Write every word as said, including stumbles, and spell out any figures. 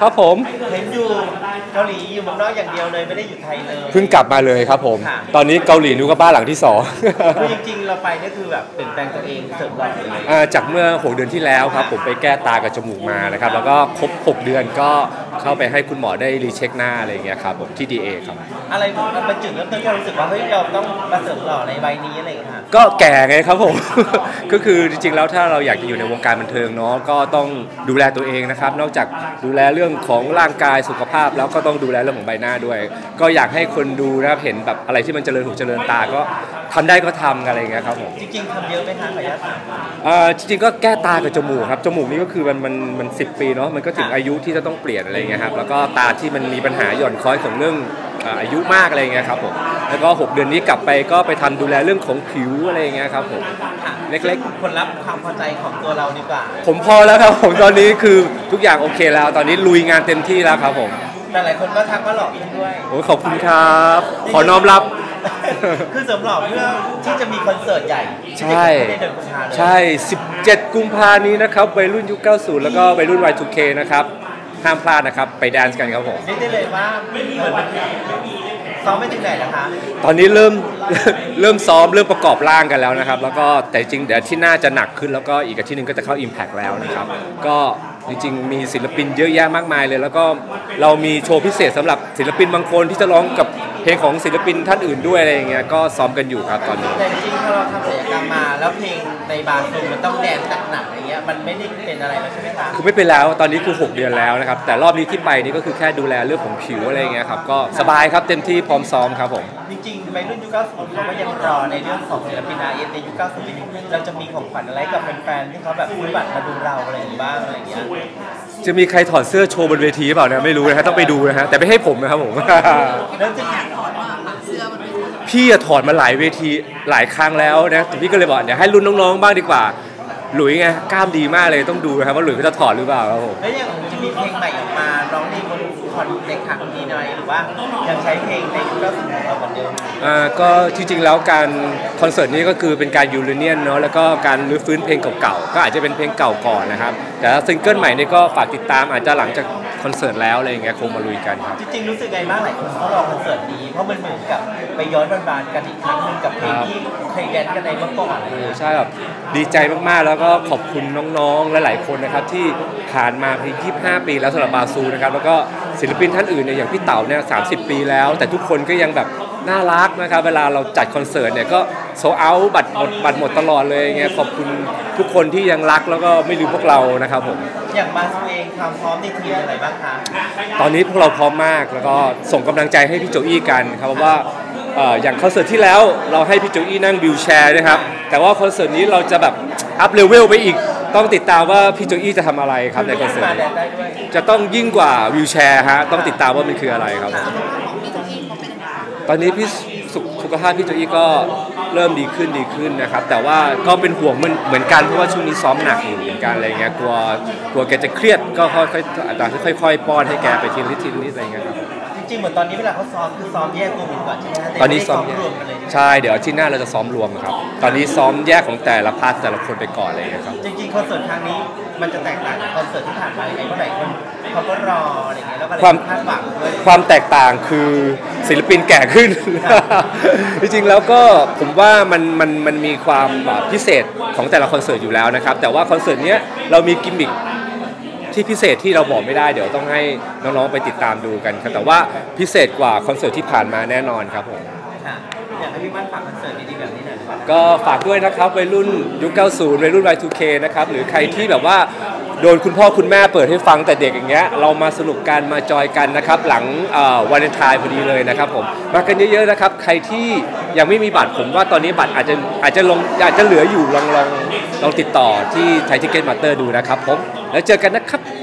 ครับผมเห็นอยู่เกาหลีอยู่เมืองนอกอย่างเดียวเลยไม่ได้อยู่ไทยเลยเพิ่งกลับมาเลยครับผมตอนนี้เกาหลีนูก็บ้านหลังที่สองคือจริงๆเราไปนี่คือแบบเปลี่ยนแปลงตัวเองเสริมหล่อเลยจากเมื่อหกเดือนที่แล้วครับผมไปแก้ตากับจมูกมานะครับแล้วก็ครบหกเดือนก็เข้าไปให้คุณหมอได้รีเช็คหน้าอะไรอย่างเงี้ยครับผมที่ ดี เอ ครับอะไรมันเป็นจุดเริ่มต้นที่เรารู้สึกว่าเฮ้ยเราต้องมาเสริมหล่อในวัยนี้อะไรอย่างเงี้ยก็แก่ไงครับผมก็คือจริงๆแล้วถ้าเราอยากจะอยู่ในวงการบันเทิงเนาะก็ต้องดูแลตัวเองนะครับนอกจากดูแลเรื่องของร่างกายสุขภาพแล้วก็ต้องดูแลเรื่องของใบหน้าด้วยก็อยากให้คนดูนะครับเห็นแบบอะไรที่มันเจริญหูเจริญตาก็ทำได้ก็ทำอะไรอย่างเงี้ยครับผมจริงๆทำเยอะไหมคะขออนุญาตถามอ่าจริงๆก็แก้ตากับจมูกครับจมูกนี่ก็คือมันมันมันสิบปีเนาะมันก็ถึงอายุที่จะต้องเปลี่ยนอะไรเงี้ยครับแล้วก็ตาที่มันมีปัญหาหย่อนคล้อยของเรื่องอายุมากอะไรเงี้ยครับผมแล้วก็หกเดือนนี้กลับไปก็ไปทำดูแลเรื่องของผิวอะไรเงี้ยครับผมเล็กๆผลลัพธ์ความพอใจของตัวเราดีกว่าผมพอแล้วครับผมตอนนี้คือทุกอย่างโอเคแล้วตอนนี้ลุยงานเต็มที่แล้วครับผมแต่หลายคนก็ทักว่าหล่อขึ้นด้วยโอ้ขอบคุณครับขอน้อมรับคือเสริมหล่อเพื่อที่จะมีคอนเสิร์ตใหญ่ใช่ใช่สิบเจ็ดกุมภาพันธ์นี้นะครับวัยรุ่นยุคเก้าสิบแล้วก็วัยรุ่น วาย ทู เค นะครับห้ามพลาดนะครับไปแดนซ์กันครับผมได้เลยว่าเหมือนซ้อมไม่ถึงไหนนะคะตอนนี้เริ่มเริ่มซ้อมเริ่มประกอบร่างกันแล้วนะครับแล้วก็แต่จริงเดี๋ยวที่น่าจะหนักขึ้นแล้วก็อีกอาทิตย์นึงก็จะเข้า Impact แล้วนะครับก็จริงๆมีศิลปินเยอะแยะมากมายเลยแล้วก็เรามีโชว์พิเศษสำหรับศิลปินบางคนที่จะร้องกับเพลงของศิลปินท่านอื่นด้วยอะไรอย่างเงี้ยก็ซ้อมกันอยู่ครับตอนนี้แต่จริงๆถ้าเราทำศัลยกรรมมาแล้วเพลงในบาร์ซูมันต้องแดนซ์หนักๆอย่างเงี้ยมันไม่ได้เป็นอะไรแล้วใช่ไหมคะคือไม่เป็นแล้วตอนนี้คือหกเดือนแล้วนะครับแต่รอบนี้ที่ไปนี่ก็คือแค่ดูแลเรื่องของผิวอะไรอย่างเงี้ยครับก็สบายครับเต็มที่พร้อมซ้อมครับผมจริงๆในรุ่นยุคเก้าสิบเขาก็ยังรอในเรื่องของศิลปินอาร์เอสในยุคเก้าสิบเราจะมีของขวัญอะไรกับแฟนๆที่เขาแบบซื้อบัตรมาดูเราอะไรอย่างบ้างอะไรอย่างเงี้ยจะมีใครถอดเสื้อโชว์บนเวทีเปล่าเนี่ยไม่รู้นะฮะต้องไปดูนะฮะแต่ไม่ให้ผมนะครับผมแล้วจะพี่ถอดมาหลายเวทีหลายครั้งแล้วนะแต่พี่ก็เลยบอกเดี๋ยวให้รุ่นน้องๆบ้างดีกว่าหลุยไงกล้ามดีมากเลยต้องดูนะครับว่าหลุยเขาจะถอดหรือเปล่าครับผมแล้วยังจะมีเพลงใหม่ออกมาร้องในบนคอนในครั้งนี้หน่อยหรือว่ายังใช้เพลงในยุคเก้าสิบของเราเหมือนเดิมอ่าก็จริงๆแล้วการคอนเสิร์ตนี้ก็คือเป็นการยูริเนียนเนาะแล้วก็การรื้อฟื้นเพลงเก่าๆก็อาจจะเป็นเพลงเก่าก่อนนะครับแต่ซิงเกิลใหม่นี่ก็ฝากติดตามอาจจะหลังจากคอนเสิร์ตแล้วอะไรอย่างเงี้ยคงมาลุยกันครับจริงๆรู้สึกไงบ้างหลายคนเขารอคอนเสิร์ตนี้เพราะมันเหมือนกับไปย้อนบานๆกันอีกครั้งนึงกับเพลงที่เคยแดนกันในเมื่อก่อนใช่แบบดีใจมากๆแล้วก็ขอบคุณน้องๆและหลายคนนะครับที่ผ่านมาเพียงยี่สิบห้าปีแล้วสำหรับบาซูนะครับแล้วก็ศิลปินท่านอื่นเนี่ยอย่างพี่เต๋าเนี่ยสามสิบปีแล้วแต่ทุกคนก็ยังแบบน่ารักนะครับเวลาเราจัดคอนเสิร์ตเนี่ยก็โซเอาบัตรหมดบัตรหมดตลอดเลยเงี้ยขอบคุณทุกคนที่ยังรักแล้วก็ไม่ลืมพวกเรานะครับผมอย่างบาซูเองความพร้อมในทีมอะไรบ้างคะตอนนี้พวกเราพร้อมมากแล้วก็ส่งกำลังใจให้พี่โจอี้กันครับเพราะว่าอย่างคอนเสิร์ตที่แล้วเราให้พี่โจอี้นั่งวิวแชร์นะครับแต่ว่าคอนเสิร์ตนี้เราจะแบบอัพเลเวลไปอีกต้องติดตามว่าพี่โจอี้จะทำอะไรครับในคอนเสิร์ตจะต้องยิ่งกว่าวิวแชร์ฮะต้องติดตามว่ามันคืออะไรครับตอนนี้พี่สุขภาพพี่โจอี้ก็เริ่มดีขึ้นดีขึ้นนะครับแต่ว่าก็เป็นห่วงมันเหมือนกันเพราะว่าช่วงนี้ซ้อมหนักอยู่เหมือนกันอะไรเงี้ยกลัวกลัวแกจะเครียดก็ค่อยๆอาจจะค่อยๆป้อนให้แกไปทีละทีละนิดอะไรเงี้ยครับจริงๆเหมือนตอนนี้เวลาเขาซ้อมคือซ้อมแยกตัวก่อนใช่ไหมตอนนี้ซ้อมรวมกันเลยใช่เดี๋ยวที่หน้าเราจะซ้อมรวมครับตอนนี้ซ้อมแยกของแต่ละพาร์ทแต่ละคนไปก่อนอะไรเงี้ยครับจริงๆคอนเสิร์ตครั้งนี้มันจะแตกต่างจากคอนเสิร์ตที่ผ่านมาอย่างไรเพราะหลายคนเขาก็รออะไรเงี้ยแล้วก็ความคาดหวังด้วยความแตกต่างคือศิลปินแก่ขึ้นจริงๆแล้วก็ผมว่ามันมันมันมีความพิเศษของแต่ละคอนเสิร์ตอยู่แล้วนะครับแต่ว่าคอนเสิร์ตเนี้ยเรามีกิมมิคที่พิเศษที่เราบอกไม่ได้เดี๋ยวต้องให้น้องๆไปติดตามดูกันครับแต่ว่าพิเศษกว่าคอนเสิร์ตที่ผ่านมาแน่นอนครับผมอยากให้พี่มั่นฝากคอนเสิร์ตดีๆแบบนี้หน่อยก็ฝากด้วยนะครับวัยรุ่นยุคเก้าสิบวัยรุ่น วาย ทู เค นะครับหรือใครที่แบบว่าโดนคุณพ่อคุณแม่เปิดให้ฟังแต่เด็กอย่างเงี้ยเรามาสนุกกันมาจอยกันนะครับหลังวาเลนไทน์พอดีเลยนะครับผมมากันเยอะๆนะครับใครที่ยังไม่มีบัตรผมว่าตอนนี้บัตรอาจจะอาจจะลงอาจจะเหลืออยู่ลองลองลองติดต่อที่ไทยทิเก็ตมาสเตอร์ดูนะครับผมแล้วเจอกันนะครับ